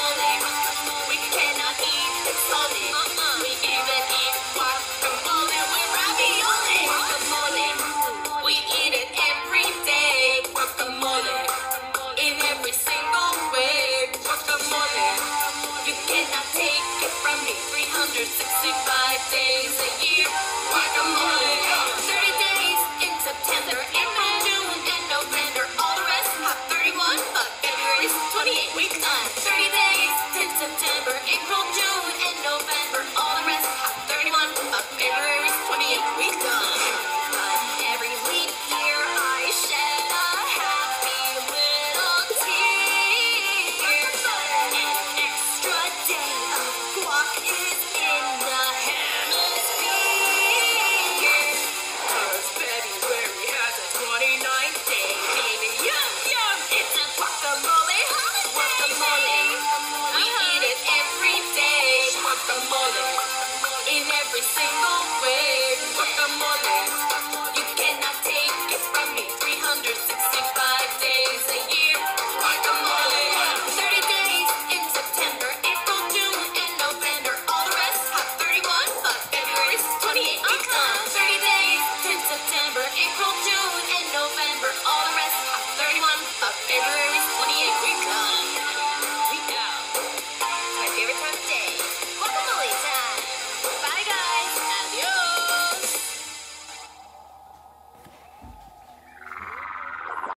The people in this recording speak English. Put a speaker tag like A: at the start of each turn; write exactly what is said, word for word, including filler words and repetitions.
A: guacamole. We cannot eat salty. We even eat guacamole with ravioli. Guacamole, we eat it every day. Guacamole, in every single way. Guacamole, you cannot take it from me. three hundred sixty-five days a year. Guacamole, thirty days in September, April, June, and November. All the rest have thirty-one, but February's twenty-eight weeks on. thirty days in September, April, June, and November. All the rest have thirty-one, but February's twenty-eight weeks on. But every leap year I shed a happy little tear. An extra day of guac is in the hemisphere. 'Cause February has a twenty-ninth day, baby. Yum, yum, it's a guacamole holiday. Guacamole, we eat it every day. Guacamole, in every single